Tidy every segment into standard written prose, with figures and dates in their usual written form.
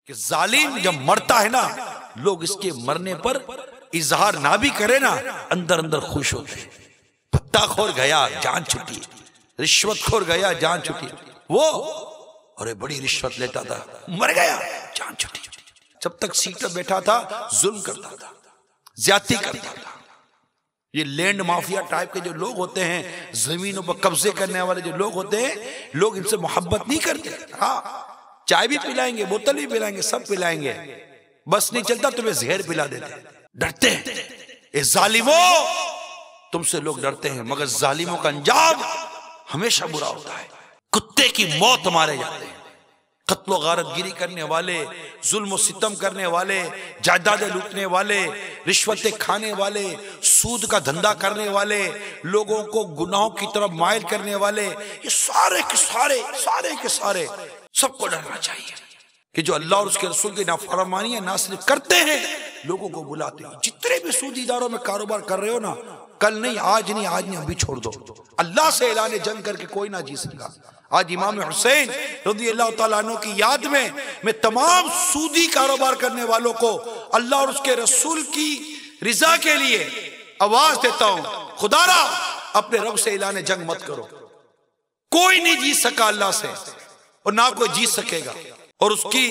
कि जालिम जब मरता है ना, लोग इसके मरने पर इजहार ना भी करे ना, अंदर अंदर खुश होते हैं। पत्ताखोर गया जान छुट्टी, रिश्वतखोर गया जान छुट्टी। वो अरे बड़ी रिश्वत लेता था, मर गया जान छुट्टी। जब तक सीट पर बैठा था जुल्म करता था, ज्यादती करता था। ये लैंड माफिया टाइप के जो लोग होते हैं, जमीनों पर कब्जे करने वाले जो लोग होते हैं, लोग इनसे मोहब्बत नहीं करते। हाँ, चाय भी पिलाएंगे, बोतल भी पिलाएंगे, सब पिलाएंगे, बस नहीं चलता तुम्हें जहर पिला देते। डरते हैं ए जालिमों, तुमसे लोग डरते हैं, मगर जालिमों का अंजाम हमेशा बुरा होता है। कुत्ते की मौत मारे जाते हैं। कत्ल गारतगिरी करने वाले, जुल्म सितम करने वाले, जायदादें लूटने वाले, रिश्वतें खाने वाले, सूद का धंधा करने वाले, लोगों को गुनाहों की तरफ माइल करने वाले, ये सारे के सारे सबको डरना चाहिए कि जो अल्लाह और उसके रसूल की नाफरमानी ना सिर्फ करते हैं, लोगों को बुलाते हैं। जितने भी सूदी इदारों में कारोबार कर रहे हो ना, कल नहीं, आज नहीं, अभी छोड़ दो। अल्लाह से ऐलान जंग करके कोई ना जी सका। आज इमाम हुसैन रज़ियल्लाहु ताला अन्हु की याद में मैं तमाम सूदी कारोबार करने वालों को अल्लाह और उसके रसूल की रिजा के लिए आवाज देता हूं, खुदारा अपने रब से ऐलान जंग मत करो। कोई नहीं जीत सका अल्लाह से और ना कोई जीत सकेगा, और उसकी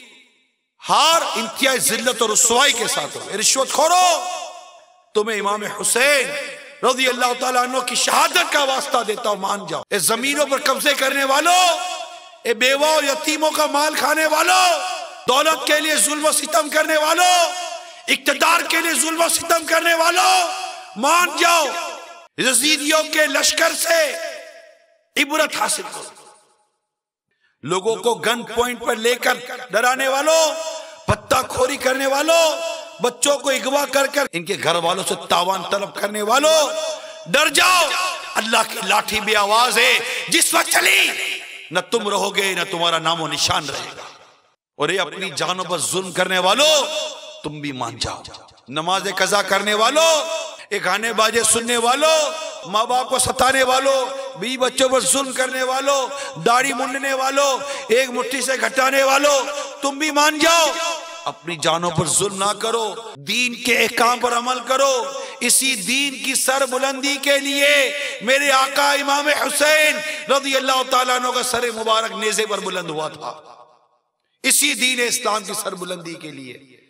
हार इंतहाई जिल्लत और रुसवाई के साथ हो। रिश्वतखोरो, तुम्हें इमाम हुसैन रज़ियल्लाहु ताला अन्हु की शहादत का वास्ता देता हूं, मान जाओ। ए जमीनों पर कब्जे करने वालों, ए बेवा और यतीमों का माल खाने वालों, दौलत के लिए जुल्म सितम करने वालों, इक्तदार के लिए जुल्म सितम करने वालों, मान जाओ। यजीदियों के लश्कर से इबरत हासिल करो। लोगों को गन पॉइंट पर लेकर डराने वालों, पत्ताखोरी करने वालों, बच्चों को अगवा कर इनके घर वालों से तावान तलब करने वालों, डर जाओ। अल्लाह की लाठी भी आवाज है, जिस वक्त चली न तुम रहोगे न तुम्हारा नामो निशान रहेगा। और ये अपनी जानों पर जुल्म करने वालों, तुम भी मान जाओ। नमाज कज़ा करने वालों, ये गाने बाजे सुनने वालों, माँ बाप को सताने वालों, बीवी बच्चों पर जुल्म करने वालों, दाढ़ी मुंडने वालों, एक मुट्ठी से घटाने वालों, तुम भी मान जाओ। अपनी जानों पर जुल्म ना करो, दीन के अहकाम पर अमल करो। इसी दीन की सरबुलंदी के लिए मेरे आका इमाम हुसैन रज़ियल्लाहु ताला अन्हु का सर मुबारक नेज़े पर बुलंद हुआ था। इसी दीन इस्लाम की सरबुलंदी के लिए